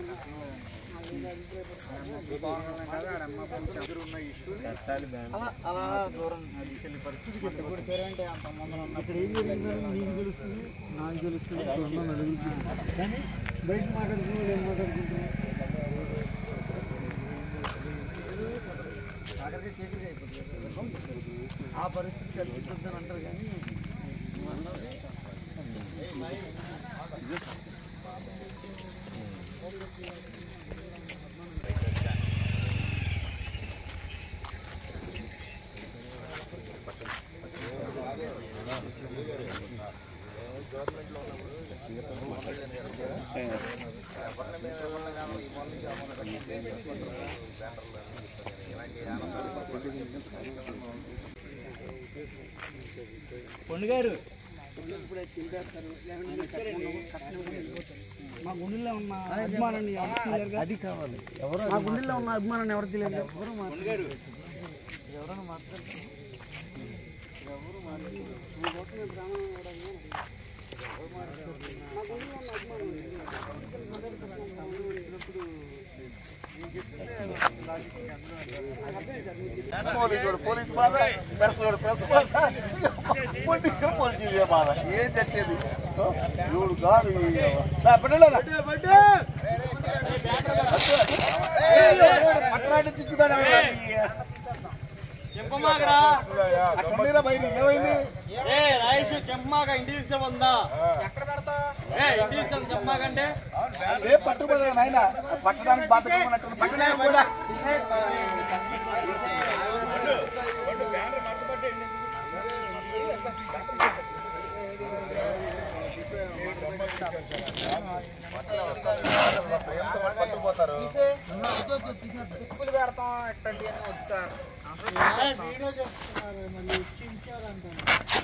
అలా దూరం తీసుకెళ్ళే పరిస్థితి ఇప్పుడు పేరంటే అంత ముందు ఇక్కడ ఏం జరిగిందని మీకు తెలుస్తుంది, నాకు తెలుస్తుంది, కానీ బయట మాట్లాడుకున్నాడు ఏం మాట్లాడుకుంటున్నాం ఆ పరిస్థితి కల్పించొద్దని అంటారు. కానీ పొండుగారు ఇప్పుడే చింపేస్తారు. మా గుండెల్లో ఉన్న అభిమానాన్ని అది కావాలి. ఎవరు మా గుండెల్లో ఉన్న అభిమానాన్ని ఎవరు తెలియదు. ఎవరు మాట్లాడారు, ఎవరైనా మాట్లాడతారు, ఎవరు పోలీసు బాధ, ప్రెస్ పోలీసు బాధ ఏం చచ్చేది చూడు కాదు. పట్టరాటి చిచ్చుతాడు చెంపమాగరా బయట ఏమైంది? రాయేష్ చెంపమాగ ఇంటి తీసుకెళ్తా ఎక్కడ పెడతా ఇంటి తీసుకెళ్ళి చెంపమాగంటే ఏ పట్టుబోదు నాయన పట్టడానికి బాధకున్నట్టు పట్టణే కూడా పట్టుకుపోతారు. తిప్పులు పెడతాం ఎట్టండి అని వద్దు సార్. వీడియో చెప్తున్నారు మళ్ళీ ఇచ్చించారంటారు.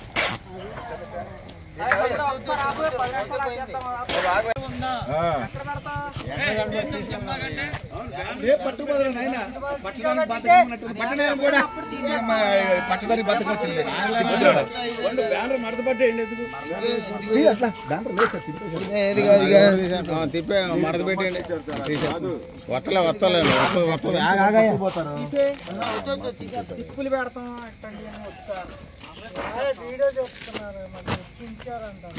పట్టుబోదు నాయన పట్టడానికి బాధకున్నట్టు పట్టణే కూడా పట్టడానికి బతకొచ్చింది. బ్యానర్ మడతపట్టే అట్లా బ్యానర్ లేదు తిప్పే మడత పెట్టండి. తిప్పులు పెడతాం ఎట్టండి అని వద్దు సార్. వీడియో చెప్తున్నారు మళ్ళీ ఇచ్చించారంటారు.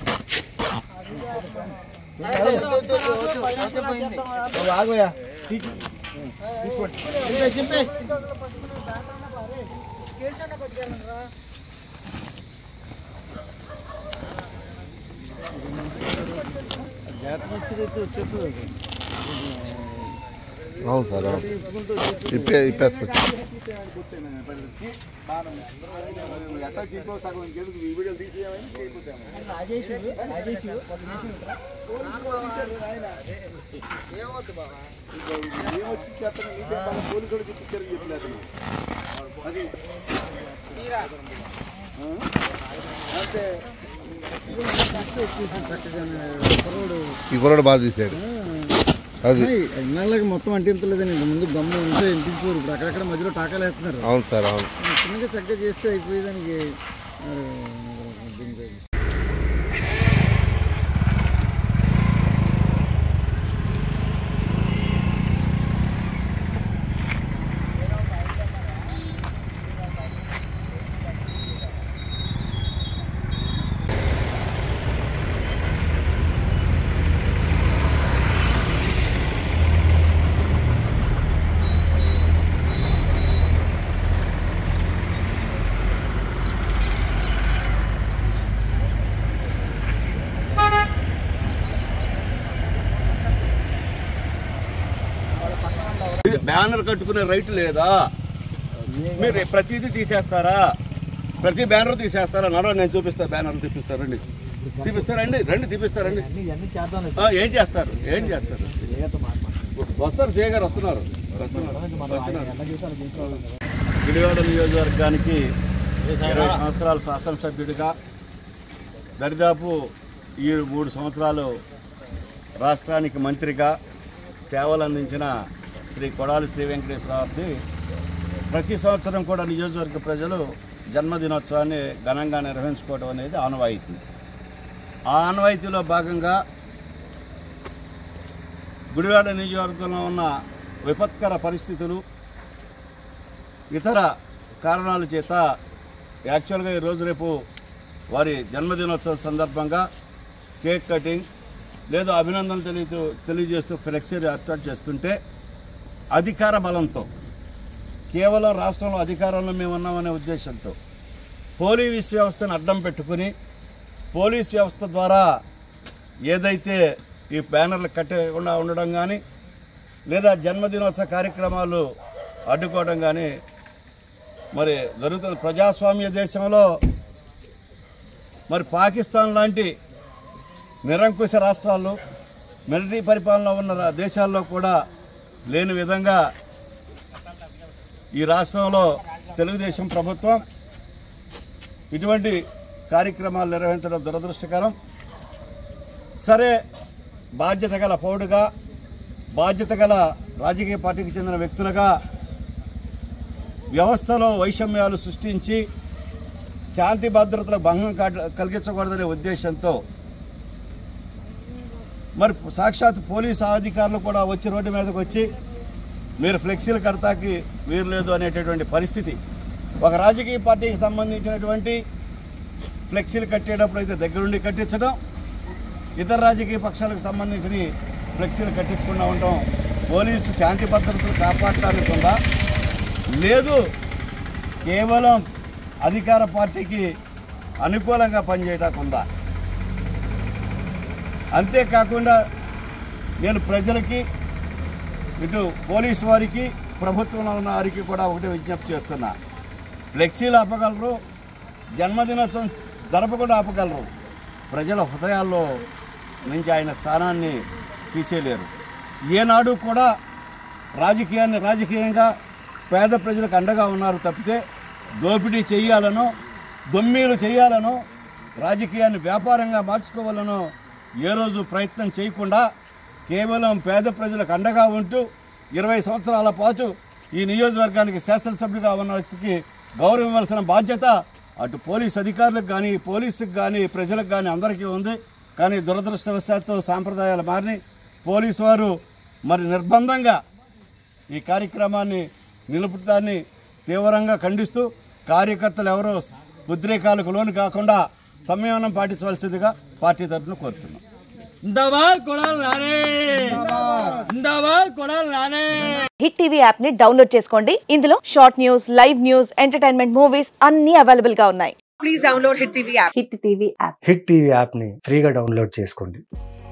వచ్చేస్తుంది. అవును సార్, ఇప్పేస్తా ఎట్లా తీసుకో సగం ఇంకెందుకు ఈ వీడియోలు తీసేయమని ఏమొచ్చి చేస్తాను పోలీసు వాళ్ళకి పిక్చర్ చెప్పలేదు. అది అంటే ఈ కుర్రాడు బాగా తీసాడు. అది ఇన్నాళ్ళకి మొత్తం అంటించలేదని ముందు గమ్ము ఉంటే ఇంటించుకోరు. ఇప్పుడు అక్కడక్కడ మధ్యలో టాకాలు వేస్తున్నారు. అవును సార్, అవును. చిన్నగా చక్కగా చేస్తే అయిపోయేదానికి బ్యానర్ కట్టుకునే రైట్ లేదా? మీరు ప్రతిదీ తీసేస్తారా? ప్రతి బ్యానర్ తీసేస్తారా? నడవ నేను చూపిస్తాను. బ్యానర్లు తీపిస్తారండి, తీపిస్తారండి, రండి తీపిస్తారండి. ఏం చేస్తారు? ఏం చేస్తారు? వస్తారు, సే గారు వస్తున్నారు. గుడివాడ నియోజకవర్గానికి 20 సంవత్సరాలు శాసనసభ్యుడిగా, దరిదాపు ఈ 3 సంవత్సరాలు రాష్ట్రానికి మంత్రిగా సేవలు అందించిన శ్రీ కొడాలి శ్రీ వెంకటేశ్వరరావుకి ప్రతి సంవత్సరం కూడా నియోజకవర్గ ప్రజలు జన్మదినోత్సవాన్ని ఘనంగా నిర్వహించుకోవడం అనేది ఆనవాయితీ. ఆ ఆనవాయితీలో భాగంగా గుడివాడ నియోజకవర్గంలో ఉన్న విపత్కర పరిస్థితులు ఇతర కారణాల చేత యాక్చువల్గా ఈరోజు రేపు వారి జన్మదినోత్సవం సందర్భంగా కేక్ కటింగ్ లేదా అభినందనలు తెలియజేస్తూ ఫ్లెక్సీ ఏర్పాటు చేస్తుంటే అధికార బలంతో కేవలం రాష్ట్రంలో అధికారంలో మేము ఉన్నామనే ఉద్దేశంతో పోలీస్ వ్యవస్థను అడ్డం పెట్టుకుని పోలీస్ వ్యవస్థ ద్వారా ఏదైతే ఈ బ్యానర్లు కట్టకుండా ఉండడం కానీ లేదా జన్మదినోత్సవ కార్యక్రమాలు అడ్డుకోవడం కానీ మరి జరుగుతుంది. ప్రజాస్వామ్య దేశంలో మరి పాకిస్తాన్ లాంటి నిరంకుశ రాష్ట్రాల్లో మిలిటరీ పరిపాలన ఉన్న దేశాల్లో కూడా లేని విధంగా ఈ రాష్ట్రంలో తెలుగుదేశం ప్రభుత్వం ఇటువంటి కార్యక్రమాలు నిర్వహించడం దురదృష్టకరం. సరే, బాధ్యత గల పౌరుడుగా, బాధ్యత గల రాజకీయ పార్టీకి చెందిన వ్యక్తులుగా వ్యవస్థలో వైషమ్యాలు సృష్టించి శాంతి భద్రతలకు భంగం కలిగించకూడదనే ఉద్దేశంతో మరి సాక్షాత్ పోలీసు అధికారులు కూడా వచ్చి రోడ్డు మీదకి వచ్చి మీరు ఫ్లెక్సీలు కడతాకి వీరు లేదు అనేటటువంటి పరిస్థితి. ఒక రాజకీయ పార్టీకి సంబంధించినటువంటి ఫ్లెక్సీలు కట్టేటప్పుడు అయితే దగ్గరుండి కట్టించడం, ఇతర రాజకీయ పక్షాలకు సంబంధించిన ఫ్లెక్సీలు కట్టించకుండా ఉండటం పోలీసు శాంతి భద్రతలు కాపాడటానికి ఉందా, లేదు కేవలం అధికార పార్టీకి అనుకూలంగా పనిచేయడానికి ఉందా? అంతేకాకుండా నేను ప్రజలకి, ఇటు పోలీసు వారికి, ప్రభుత్వంలో ఉన్న వారికి కూడా ఒకటే విజ్ఞప్తి చేస్తున్నా. ఫ్లెక్సీలు ఆపగలరు, జన్మదినోత్సవం జరపకుండా ఆపగలరు, ప్రజల హృదయాల్లో నుంచి ఆయన స్థానాన్ని తీసేయలేరు. ఏనాడు కూడా రాజకీయంగా పేద ప్రజలకు అండగా ఉన్నారు తప్పితే దోపిడీ చేయాలనో, దొమ్మీలు చేయాలనో, రాజకీయాన్ని వ్యాపారంగా మార్చుకోవాలనో ఏ రోజు ప్రయత్నం చేయకుండా కేవలం పేద ప్రజలకు అండగా ఉంటూ 20 సంవత్సరాల పాటు ఈ నియోజకవర్గానికి శాసనసభ్యుడిగా ఉన్న వ్యక్తికి గౌరవం ఇవ్వాల్సిన బాధ్యత అటు పోలీసు అధికారులకు కానీ, పోలీసుకు కానీ, ప్రజలకు కానీ అందరికీ ఉంది. కానీ దురదృష్టవశాత్తు సాంప్రదాయాలు మారిని పోలీసు వారు మరి నిర్బంధంగా ఈ కార్యక్రమాన్ని నిలుపుతాన్ని తీవ్రంగా ఖండిస్తూ కార్యకర్తలు ఎవరో ఉద్రేకాలకు లోను కాకుండా సంయమనం పాటించవలసిందిగా పార్టీ తరఫున కోరుతున్నాం. హిట్ టీవీ యాప్ ని డౌన్లోడ్ చేసుకోండి. ఇందులో short news, live news, entertainment movies అన్ని అవైలబుల్ గా ఉన్నాయి. Please download hit TV app. Hit TV app ని ఫ్రీగా డౌన్లోడ్ చేసుకోండి.